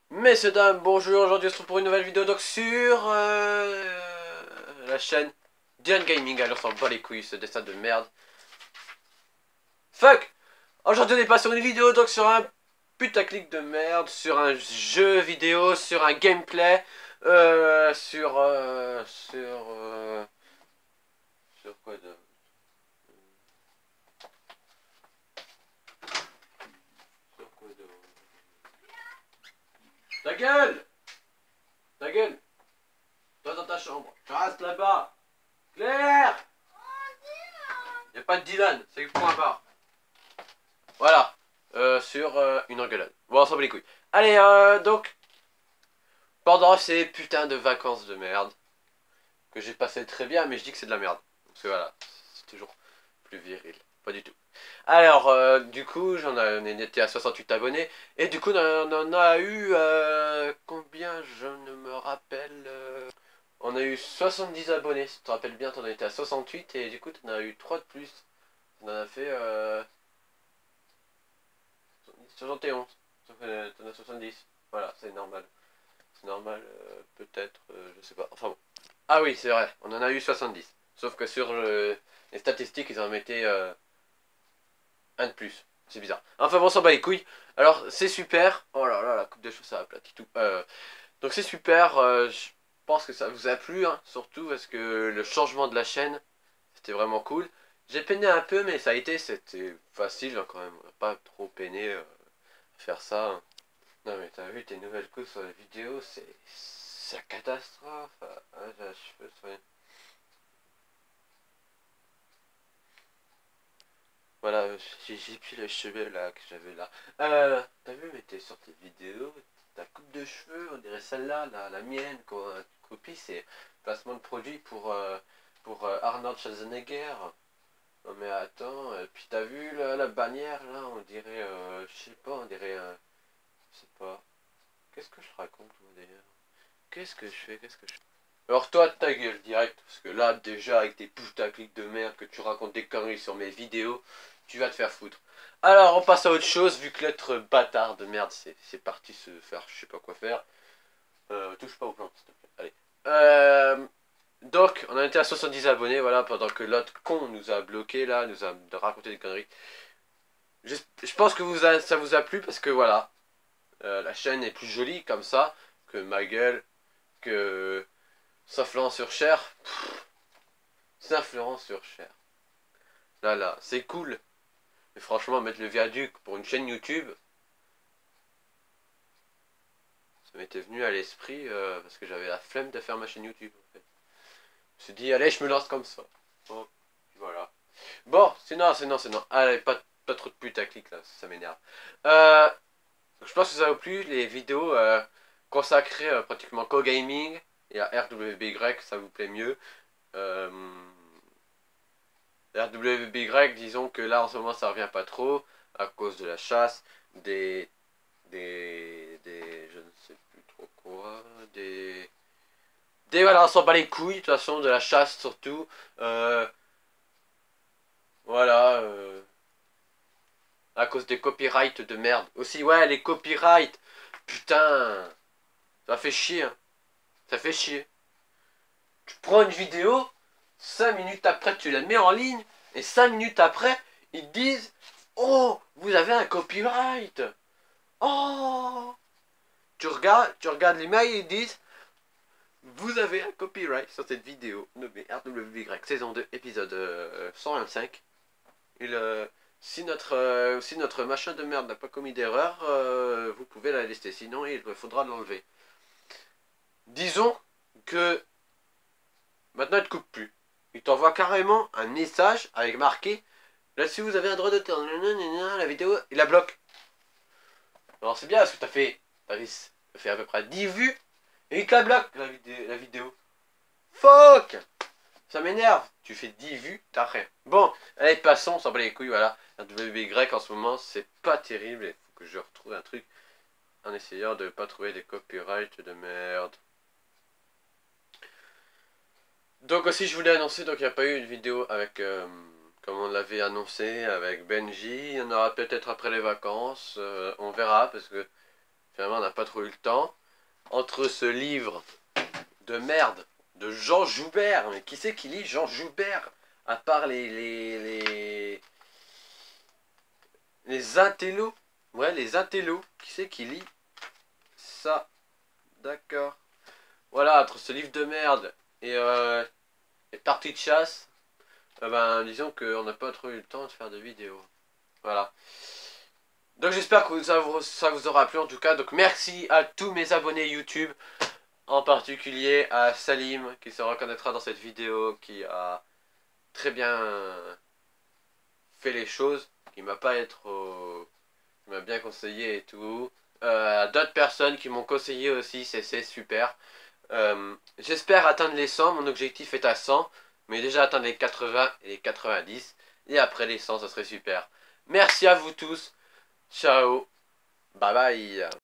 Messieurs, dames, bonjour, aujourd'hui on se retrouve pour une nouvelle vidéo donc sur la chaîne Diane Gaming. Alors on s'en bat les couilles ce dessin de merde. Fuck. Aujourd'hui on est pas sur une vidéo donc sur un putaclic de merde, sur un jeu vidéo, sur un gameplay, sur quoi de... Sur quoi de... Ta gueule. Ta gueule. Toi dans ta chambre, tu restes là-bas. Claire. Y'a pas de Dylan, c'est le point barre. Voilà. Sur une engueulade. Bon, on s'en bat les couilles. Allez, donc, pendant ces putains de vacances de merde, que j'ai passé très bien, mais je dis que c'est de la merde. Parce que voilà, c'est toujours plus viril. Pas du tout. Alors, du coup, on était à 68 abonnés. Et du coup, on en a eu... combien? Je ne me rappelle... on a eu 70 abonnés. Si tu te rappelles bien, t'en étais à 68. Et du coup, t'en as eu 3 de plus. On en a fait... 71. T'en as 70. Voilà, c'est normal. C'est normal, peut-être, je sais pas. Enfin bon. Ah oui, c'est vrai, on en a eu 70. Sauf que sur les statistiques, ils en mettaient un de plus. C'est bizarre. Enfin bon, on s'en bat les couilles. Alors, c'est super. Oh là là, la coupe de cheveux, ça aplati tout. Donc c'est super. Je pense que ça vous a plu, hein, surtout parce que le changement de la chaîne, c'était vraiment cool. J'ai peiné un peu, mais ça a été, c'était facile hein, quand même. On n'a pas trop peiné à faire ça, hein. Non mais t'as vu tes nouvelles couches sur la vidéo, c'est la catastrophe. Ah, j'ai les cheveux soyez. Voilà, j'ai plus les cheveux là que j'avais là. T'as vu mais t'es sur tes vidéos, ta coupe de cheveux, on dirait celle-là, la mienne, qu'on copie, c'est placement de produit pour Arnold Schwarzenegger. Non mais attends, puis t'as vu la bannière là, on dirait, je sais pas, on dirait, je sais pas. Qu'est-ce que je raconte moi d'ailleurs? Qu'est-ce que je fais? Alors toi, ta gueule direct, parce que là, déjà, avec tes putaclics de merde, que tu racontes des conneries sur mes vidéos, tu vas te faire foutre. Alors, on passe à autre chose, vu que l'être bâtard de merde, c'est parti se faire je sais pas quoi faire. Touche pas aux plantes, s'il te plaît. Allez. Donc, on a été à 70 abonnés, voilà, pendant que l'autre con nous a bloqué là, nous a raconté des conneries. Je pense que ça vous a plu, parce que voilà, la chaîne est plus jolie comme ça, que ma gueule, que... Saint-Florent sur Cher. Saint-Florent sur Cher. Là, c'est cool. Mais franchement, mettre le viaduc pour une chaîne YouTube, ça m'était venu à l'esprit parce que j'avais la flemme de faire ma chaîne YouTube. En fait. Je me suis dit, allez, je me lance comme ça. Bon, voilà. Bon, c'est non. Allez, pas trop de putaclic là, ça m'énerve. Euh, je pense que ça vous a plu, les vidéos consacrées pratiquement qu'au gaming et à RWBY, ça vous plaît mieux. Euh, RWBY, disons que là en ce moment ça revient pas trop à cause de la chasse, je ne sais plus trop quoi, voilà, on s'en bat les couilles de toute façon, de la chasse surtout, euh, voilà, à cause des copyrights de merde. Aussi, ouais, les copyrights, putain, ça fait chier, hein. Ça fait chier. Tu prends une vidéo, 5 minutes après tu la mets en ligne, et 5 minutes après, ils te disent oh, vous avez un copyright. Oh, tu regardes l'email et ils disent vous avez un copyright sur cette vidéo nommée RWY saison 2 épisode 125. Si notre machin de merde n'a pas commis d'erreur, vous pouvez la laisser, sinon il faudra l'enlever. Disons que maintenant il te coupe plus. Il t'envoie carrément un message avec marqué là-dessus vous avez un droit d'auteur. La vidéo, il la bloque. Alors c'est bien parce que t'as fait à peu près 10 vues et il te la bloque la vidéo. Fuck. Ça m'énerve. Tu fais 10 vues, t'as rien. Bon, allez, passons, on s'en bat les couilles, voilà. Un WY en ce moment, c'est pas terrible. Il faut que je retrouve un truc en essayant de pas trouver des copyrights de merde. Donc aussi, je voulais annoncer, donc il n'y a pas eu une vidéo avec, comme on l'avait annoncé, avec Benji. Il y en aura peut-être après les vacances. On verra, parce que Finalement, on n'a pas trop eu le temps. Entre ce livre de merde de Jean Joubert, mais qui c'est qui lit Jean Joubert? À part les intellos. Ouais, les intellos. Qui c'est qui lit ça? D'accord. Voilà, entre ce livre de merde et Partie de chasse, ben, disons qu'on n'a pas trop eu le temps de faire de vidéos. Voilà. Donc j'espère que ça vous aura plu en tout cas. Donc merci à tous mes abonnés YouTube, en particulier à Salim qui se reconnaîtra dans cette vidéo, qui a très bien fait les choses, qui m'a pas être qui m'a bien conseillé et tout. À d'autres personnes qui m'ont conseillé aussi, c'est super. J'espère atteindre les 100, mon objectif est à 100, mais déjà atteindre les 80 et les 90, et après les 100, ça serait super. Merci à vous tous, ciao, bye bye.